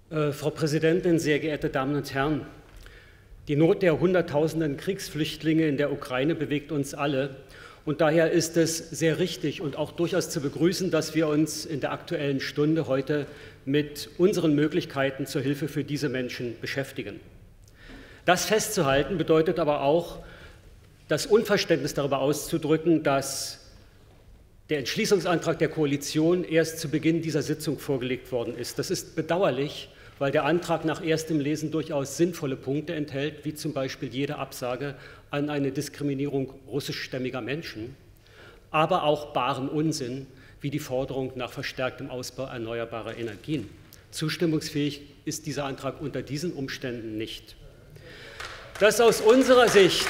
Frau Präsidentin, sehr geehrte Damen und Herren! Die Not der Hunderttausenden Kriegsflüchtlinge in der Ukraine bewegt uns alle. Und daher ist es sehr richtig und auch durchaus zu begrüßen, dass wir uns in der Aktuellen Stunde heute mit unseren Möglichkeiten zur Hilfe für diese Menschen beschäftigen. Das festzuhalten bedeutet aber auch, das Unverständnis darüber auszudrücken, dass der Entschließungsantrag der Koalition erst zu Beginn dieser Sitzung vorgelegt worden ist. Das ist bedauerlich, weil der Antrag nach erstem Lesen durchaus sinnvolle Punkte enthält, wie zum Beispiel jede Absage an eine Diskriminierung russischstämmiger Menschen, aber auch baren Unsinn, wie die Forderung nach verstärktem Ausbau erneuerbarer Energien. Zustimmungsfähig ist dieser Antrag unter diesen Umständen nicht. Das aus unserer Sicht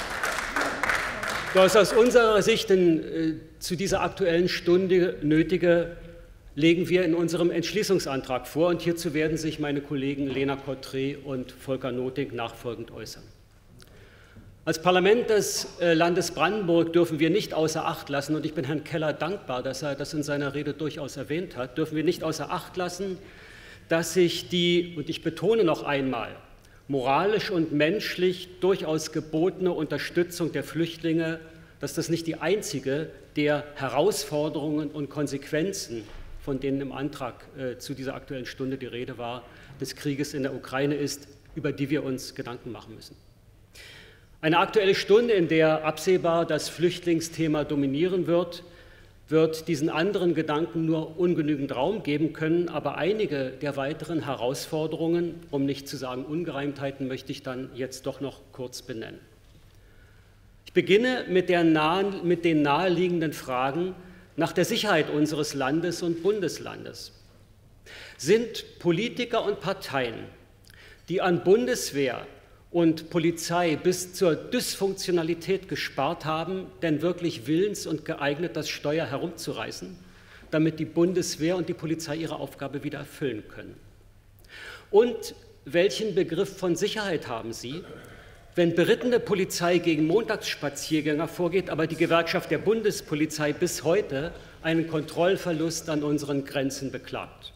zu dieser Aktuellen Stunde Nötige legen wir in unserem Entschließungsantrag vor, und hierzu werden sich meine Kollegen Lena Cotret und Volker Nothing nachfolgend äußern. Als Parlament des Landes Brandenburg dürfen wir nicht außer Acht lassen, und ich bin Herrn Keller dankbar, dass er das in seiner Rede durchaus erwähnt hat, dürfen wir nicht außer Acht lassen, dass sich die, und ich betone noch einmal, moralisch und menschlich durchaus gebotene Unterstützung der Flüchtlinge, dass das nicht die einzige der Herausforderungen und Konsequenzen, von denen im Antrag zu dieser Aktuellen Stunde die Rede war, des Krieges in der Ukraine ist, über die wir uns Gedanken machen müssen. Eine Aktuelle Stunde, in der absehbar das Flüchtlingsthema dominieren wird, wird diesen anderen Gedanken nur ungenügend Raum geben können, aber einige der weiteren Herausforderungen, um nicht zu sagen Ungereimtheiten, möchte ich dann jetzt doch noch kurz benennen. Ich beginne mit den naheliegenden Fragen nach der Sicherheit unseres Landes und Bundeslandes. Sind Politiker und Parteien, die an Bundeswehr und Polizei bis zur Dysfunktionalität gespart haben, denn wirklich willens und geeignet, das Steuer herumzureißen, damit die Bundeswehr und die Polizei ihre Aufgabe wieder erfüllen können? Und welchen Begriff von Sicherheit haben Sie, wenn berittene Polizei gegen Montagsspaziergänger vorgeht, aber die Gewerkschaft der Bundespolizei bis heute einen Kontrollverlust an unseren Grenzen beklagt?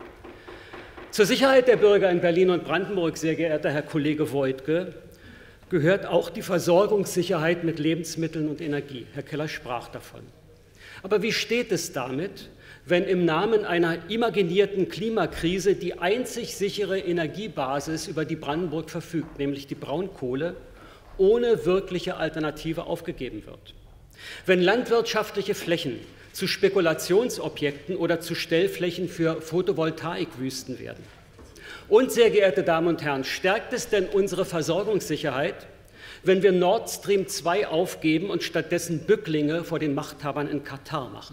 Zur Sicherheit der Bürger in Berlin und Brandenburg, sehr geehrter Herr Kollege Woidke, gehört auch die Versorgungssicherheit mit Lebensmitteln und Energie. Herr Keller sprach davon. Aber wie steht es damit, wenn im Namen einer imaginierten Klimakrise die einzig sichere Energiebasis, über die Brandenburg verfügt, nämlich die Braunkohle, ohne wirkliche Alternative aufgegeben wird? Wenn landwirtschaftliche Flächen zu Spekulationsobjekten oder zu Stellflächen für Photovoltaikwüsten werden? Und, sehr geehrte Damen und Herren, stärkt es denn unsere Versorgungssicherheit, wenn wir Nord Stream 2 aufgeben und stattdessen Bücklinge vor den Machthabern in Katar machen?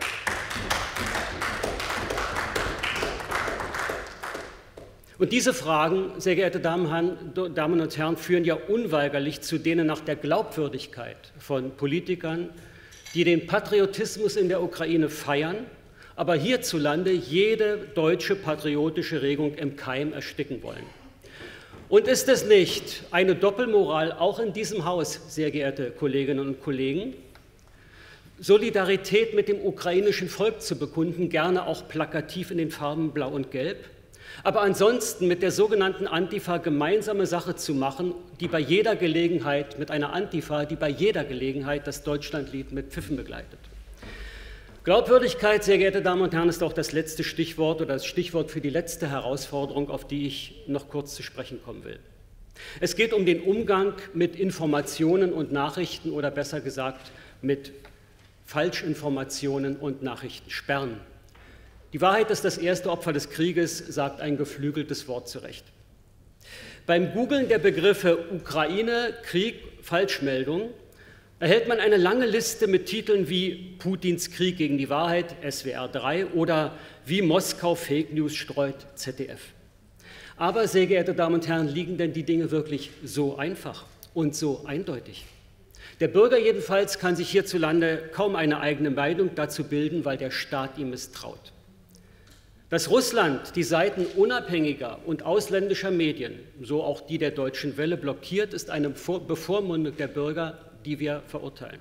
Und diese Fragen, sehr geehrte Damen und Herren, führen ja unweigerlich zu denen nach der Glaubwürdigkeit von Politikern, die den Patriotismus in der Ukraine feiern, aber hierzulande jede deutsche patriotische Regung im Keim ersticken wollen. Und ist es nicht eine Doppelmoral auch in diesem Haus, sehr geehrte Kolleginnen und Kollegen, Solidarität mit dem ukrainischen Volk zu bekunden, gerne auch plakativ in den Farben Blau und Gelb, aber ansonsten mit der sogenannten Antifa gemeinsame Sache zu machen, die bei jeder Gelegenheit, mit einer Antifa, die bei jeder Gelegenheit das Deutschlandlied mit Pfiffen begleitet? Glaubwürdigkeit, sehr geehrte Damen und Herren, ist auch das letzte Stichwort oder das Stichwort für die letzte Herausforderung, auf die ich noch kurz zu sprechen kommen will. Es geht um den Umgang mit Informationen und Nachrichten oder besser gesagt mit Falschinformationen und Nachrichtensperren. Die Wahrheit ist das erste Opfer des Krieges, sagt ein geflügeltes Wort zu Recht. Beim Googlen der Begriffe Ukraine, Krieg, Falschmeldung erhält man eine lange Liste mit Titeln wie Putins Krieg gegen die Wahrheit, SWR 3, oder wie Moskau Fake News streut, ZDF. Aber, sehr geehrte Damen und Herren, liegen denn die Dinge wirklich so einfach und so eindeutig? Der Bürger jedenfalls kann sich hierzulande kaum eine eigene Meinung dazu bilden, weil der Staat ihm misstraut. Dass Russland die Seiten unabhängiger und ausländischer Medien, so auch die der Deutschen Welle, blockiert, ist eine Bevormundung der Bürger, die wir verurteilen.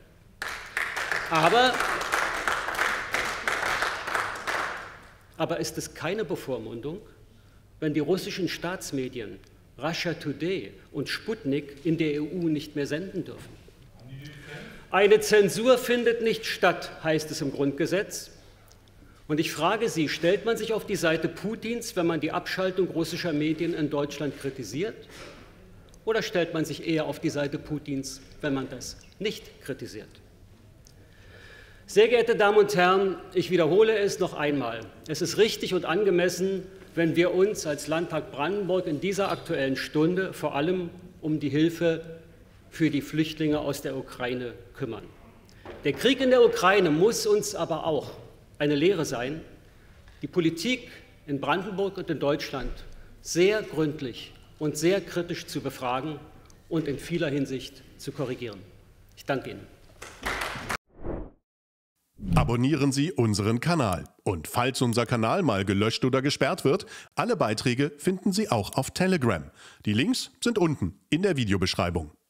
Aber ist es keine Bevormundung, wenn die russischen Staatsmedien Russia Today und Sputnik in der EU nicht mehr senden dürfen? Eine Zensur findet nicht statt, heißt es im Grundgesetz. Und ich frage Sie, stellt man sich auf die Seite Putins, wenn man die Abschaltung russischer Medien in Deutschland kritisiert? Oder stellt man sich eher auf die Seite Putins, wenn man das nicht kritisiert? Sehr geehrte Damen und Herren, ich wiederhole es noch einmal. Es ist richtig und angemessen, wenn wir uns als Landtag Brandenburg in dieser Aktuellen Stunde vor allem um die Hilfe für die Flüchtlinge aus der Ukraine kümmern. Der Krieg in der Ukraine muss uns aber auch eine Lehre sein, die Politik in Brandenburg und in Deutschland sehr gründlich und sehr kritisch zu befragen und in vieler Hinsicht zu korrigieren. Ich danke Ihnen. Abonnieren Sie unseren Kanal. Und falls unser Kanal mal gelöscht oder gesperrt wird, alle Beiträge finden Sie auch auf Telegram. Die Links sind unten in der Videobeschreibung.